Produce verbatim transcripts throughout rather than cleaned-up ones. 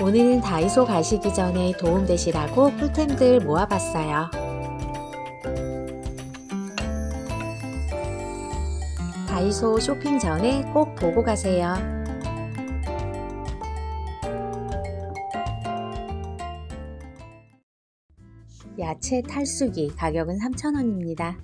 오늘은 다이소 가시기 전에 도움되시라고 꿀템들 모아봤어요. 다이소 쇼핑 전에 꼭 보고 가세요. 야채 탈수기 가격은 삼천 원입니다.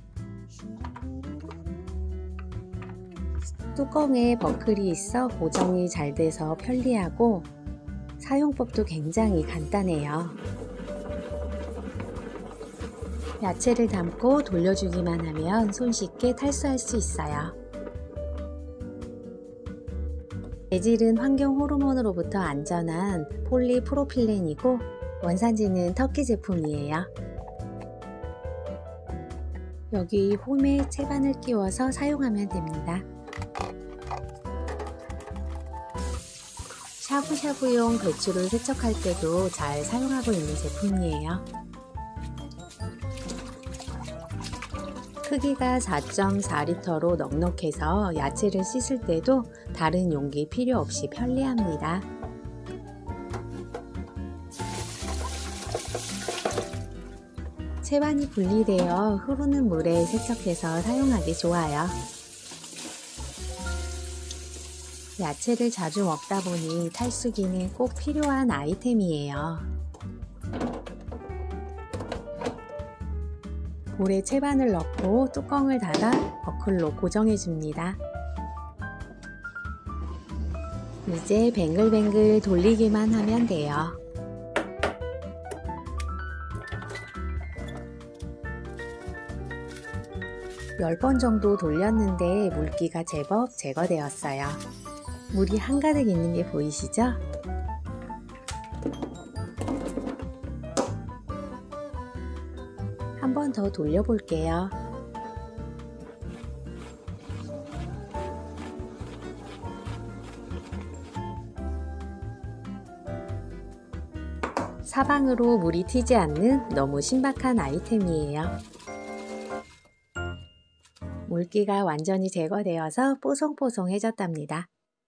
뚜껑에 버클이 있어 고정이 잘 돼서 편리하고 사용법도 굉장히 간단해요. 야채를 담고 돌려주기만 하면 손쉽게 탈수할 수 있어요. 재질은 환경 호르몬으로부터 안전한 폴리프로필렌이고 원산지는 터키 제품이에요. 여기 홈에 채반을 끼워서 사용하면 됩니다. 샤브샤브용 배추를 세척할 때도 잘 사용하고 있는 제품이에요. 크기가 사 점 사 리터로 넉넉해서 야채를 씻을 때도 다른 용기 필요 없이 편리합니다. 채반이 분리되어 흐르는 물에 세척해서 사용하기 좋아요. 야채를 자주 먹다 보니 탈수기는 꼭 필요한 아이템이에요. 볼에 채반을 넣고 뚜껑을 닫아 버클로 고정해 줍니다. 이제 뱅글뱅글 돌리기만 하면 돼요. 열 번 정도 돌렸는데 물기가 제법 제거되었어요. 물이 한가득 있는 게 보이시죠? 한 번 더 돌려볼게요. 사방으로 물이 튀지 않는 너무 신박한 아이템이에요. 물기가 완전히 제거되어서 뽀송뽀송해졌답니다.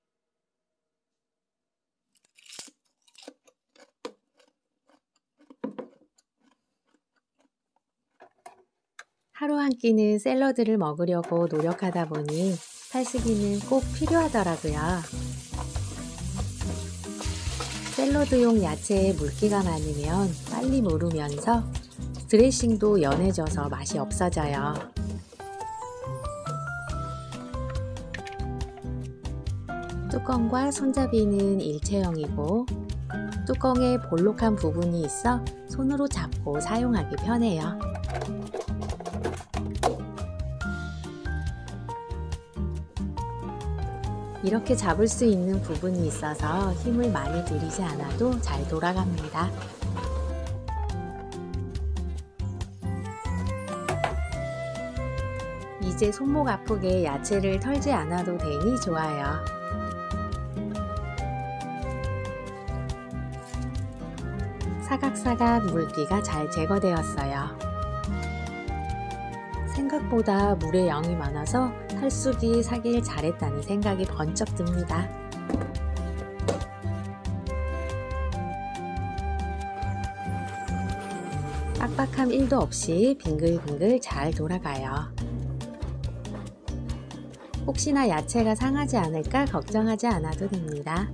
하루 한 끼는 샐러드를 먹으려고 노력하다 보니 탈수기는 꼭 필요하더라고요. 샐러드용 야채에 물기가 많으면 빨리 무르면서 드레싱도 연해져서 맛이 없어져요. 뚜껑과 손잡이는 일체형이고 뚜껑에 볼록한 부분이 있어 손으로 잡고 사용하기 편해요. 이렇게 잡을 수 있는 부분이 있어서 힘을 많이 들이지 않아도 잘 돌아갑니다. 이제 손목 아프게 야채를 털지 않아도 되니 좋아요. 사각사각 물기가 잘 제거되었어요. 생각보다 물의 양이 많아서 탈수기 사길 잘했다는 생각이 번쩍 듭니다. 빡빡함 일도 없이 빙글빙글 잘 돌아가요. 혹시나 야채가 상하지 않을까 걱정하지 않아도 됩니다.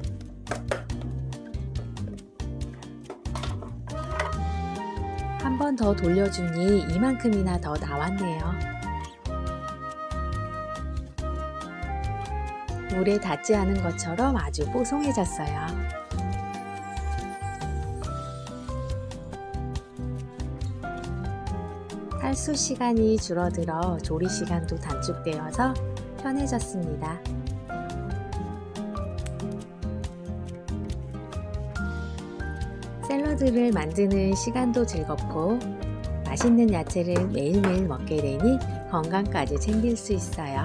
한 번 더 돌려주니 이만큼이나 더 나왔네요. 물에 닿지 않은 것처럼 아주 뽀송해졌어요. 탈수 시간이 줄어들어 조리 시간도 단축되어서 편해졌습니다. 샐러드를 만드는 시간도 즐겁고 맛있는 야채를 매일매일 먹게 되니 건강까지 챙길 수 있어요.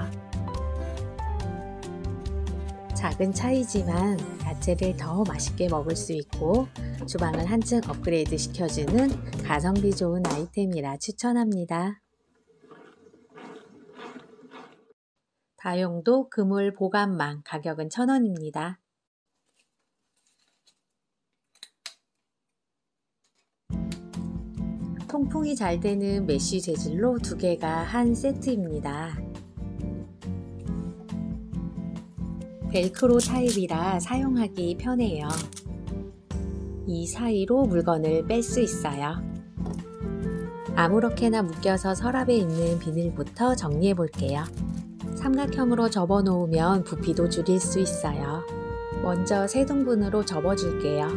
작은 차이지만 야채를 더 맛있게 먹을 수 있고 주방을 한층 업그레이드 시켜주는 가성비 좋은 아이템이라 추천합니다. 다용도 그물 보관망 가격은 천 원입니다. 통풍이 잘 되는 메쉬 재질로 두 개가 한 세트입니다. 벨크로 타입이라 사용하기 편해요. 이 사이로 물건을 뺄 수 있어요. 아무렇게나 묶여서 서랍에 있는 비닐부터 정리해 볼게요. 삼각형으로 접어 놓으면 부피도 줄일 수 있어요. 먼저 세 등분으로 접어 줄게요.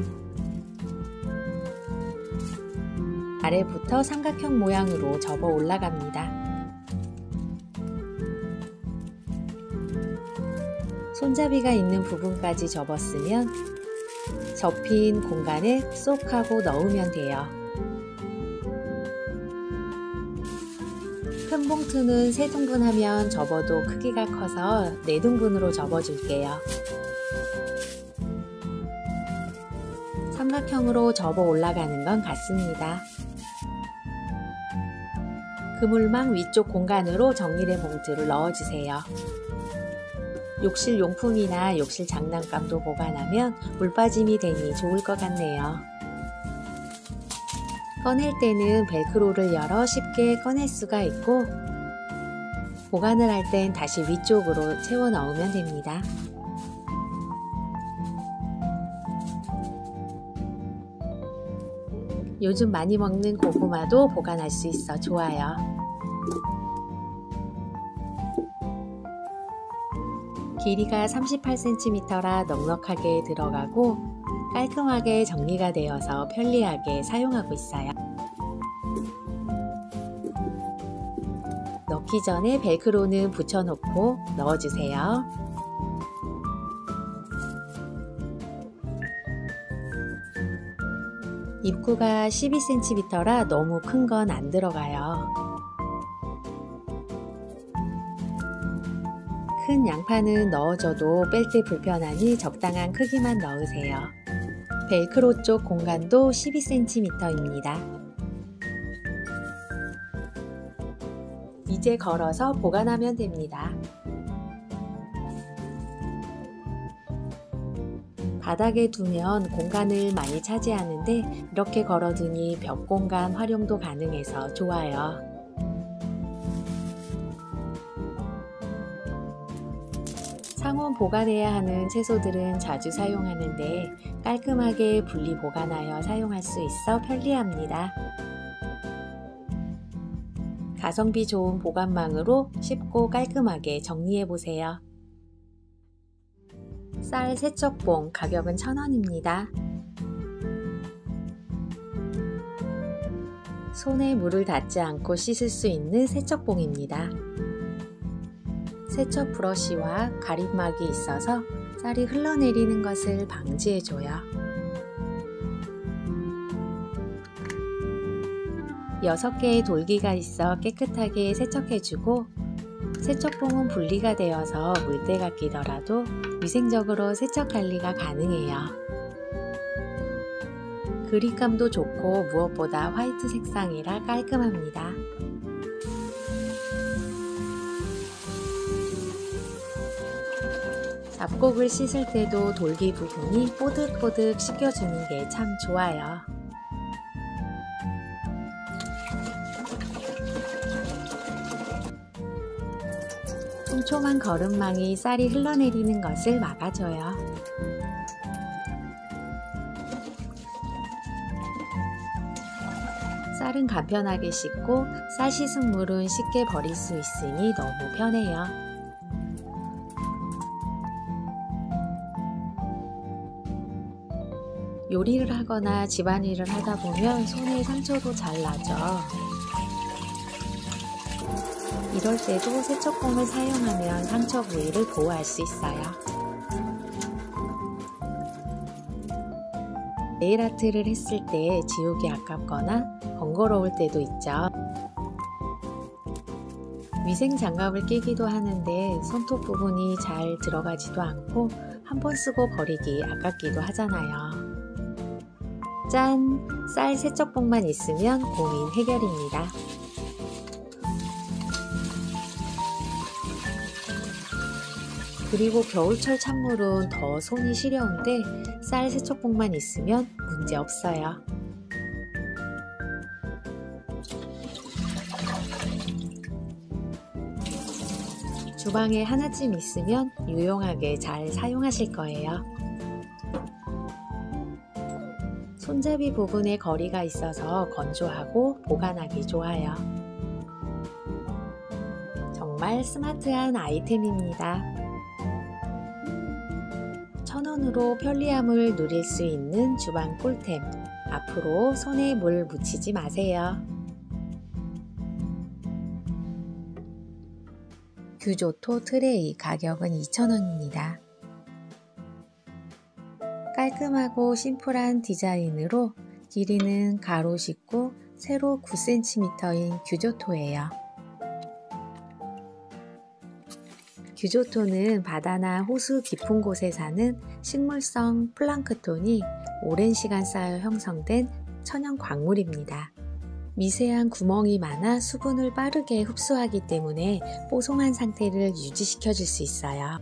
아래부터 삼각형 모양으로 접어 올라갑니다. 손잡이가 있는 부분까지 접었으면 접힌 공간에 쏙 하고 넣으면 돼요. 큰 봉투는 세 등분하면 접어도 크기가 커서 네 등분으로 접어줄게요. 삼각형으로 접어 올라가는 건 같습니다. 그물망 위쪽 공간으로 정리된 봉투를 넣어주세요. 욕실 용품이나 욕실 장난감도 보관하면 물빠짐이 되니 좋을 것 같네요. 꺼낼 때는 벨크로를 열어 쉽게 꺼낼 수가 있고 보관을 할 땐 다시 위쪽으로 채워 넣으면 됩니다. 요즘 많이 먹는 고구마도 보관할 수 있어 좋아요. 길이가 삼십팔 센티미터라 넉넉하게 들어가고 깔끔하게 정리가 되어서 편리하게 사용하고 있어요. 넣기 전에 벨크로는 붙여놓고 넣어주세요. 입구가 십이 센티미터라 너무 큰 건 안 들어가요. 큰 양파는 넣어줘도 뺄 때 불편하니 적당한 크기만 넣으세요. 벨크로 쪽 공간도 십이 센티미터입니다. 이제 걸어서 보관하면 됩니다. 바닥에 두면 공간을 많이 차지하는데 이렇게 걸어두니 벽 공간 활용도 가능해서 좋아요. 상온 보관해야 하는 채소들은 자주 사용하는데 깔끔하게 분리 보관하여 사용할 수 있어 편리합니다. 가성비 좋은 보관망으로 쉽고 깔끔하게 정리해보세요. 쌀 세척봉 가격은 천 원입니다. 손에 물을 닿지 않고 씻을 수 있는 세척봉입니다. 세척 브러쉬와 가림막이 있어서 쌀이 흘러내리는 것을 방지해줘요. 여섯 개의 돌기가 있어 깨끗하게 세척해주고 세척봉은 분리가 되어서 물때가 끼더라도 위생적으로 세척 관리가 가능해요. 그립감도 좋고 무엇보다 화이트 색상이라 깔끔합니다. 잡곡을 씻을 때도 돌기 부분이 뽀득뽀득 씻겨주는 게 참 좋아요. 촘촘한 거름망이 쌀이 흘러내리는 것을 막아줘요. 쌀은 간편하게 씻고 쌀 씻은 물은 쉽게 버릴 수 있으니 너무 편해요. 요리를 하거나 집안일을 하다 보면 손에 상처도 잘 나죠. 이럴 때도 세척봉을 사용하면 상처 부위를 보호할 수 있어요. 네일 아트를 했을 때 지우기 아깝거나 번거로울 때도 있죠. 위생 장갑을 끼기도 하는데 손톱 부분이 잘 들어가지도 않고 한 번 쓰고 버리기 아깝기도 하잖아요. 짠! 쌀 세척봉만 있으면 고민 해결입니다. 그리고 겨울철 찬물은 더 손이 시려운데 쌀 세척봉만 있으면 문제 없어요. 주방에 하나쯤 있으면 유용하게 잘 사용하실 거예요. 손잡이 부분에 거리가 있어서 건조하고 보관하기 좋아요. 정말 스마트한 아이템입니다. 천 원으로 편리함을 누릴 수 있는 주방 꿀템. 앞으로 손에 물 묻히지 마세요. 규조토 트레이 가격은 이천 원입니다. 깔끔하고 심플한 디자인으로 길이는 가로 십구, 세로 구 센티미터인 규조토예요. 규조토는 바다나 호수 깊은 곳에 사는 식물성 플랑크톤이 오랜 시간 쌓여 형성된 천연 광물입니다. 미세한 구멍이 많아 수분을 빠르게 흡수하기 때문에 뽀송한 상태를 유지시켜 줄 수 있어요.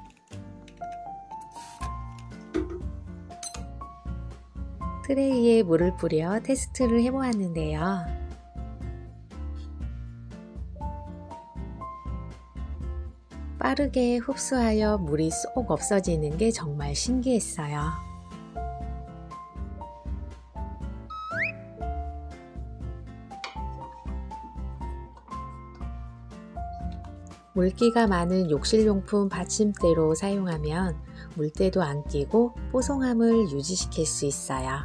트레이에 물을 뿌려 테스트를 해보았는데요. 빠르게 흡수하여 물이 쏙 없어지는 게 정말 신기했어요. 물기가 많은 욕실용품 받침대로 사용하면 물때도 안 끼고 뽀송함을 유지시킬 수 있어요.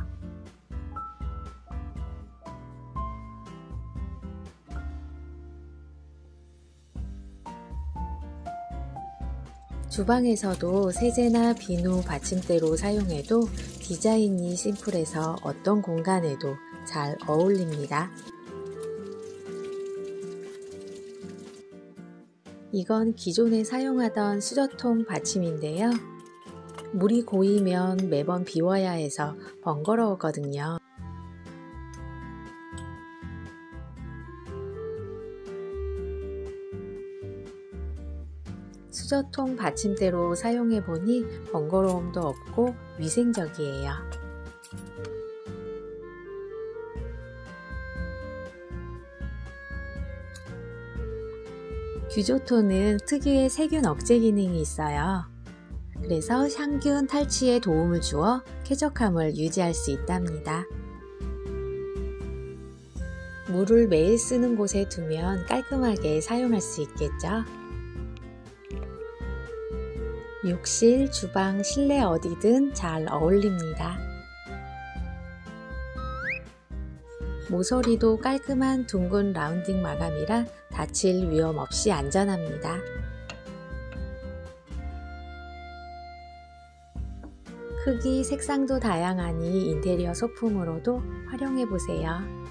주방에서도 세제나 비누 받침대로 사용해도 디자인이 심플해서 어떤 공간에도 잘 어울립니다. 이건 기존에 사용하던 수저통 받침인데요. 물이 고이면 매번 비워야 해서 번거로웠거든요. 수저통 받침대로 사용해보니 번거로움도 없고 위생적이에요. 규조토는 특유의 세균 억제 기능이 있어요. 그래서 향균 탈취에 도움을 주어 쾌적함을 유지할 수 있답니다. 물을 매일 쓰는 곳에 두면 깔끔하게 사용할 수 있겠죠? 욕실, 주방, 실내 어디든 잘 어울립니다. 모서리도 깔끔한 둥근 라운딩 마감이라 다칠 위험 없이 안전합니다. 크기, 색상도 다양하니 인테리어 소품으로도 활용해보세요.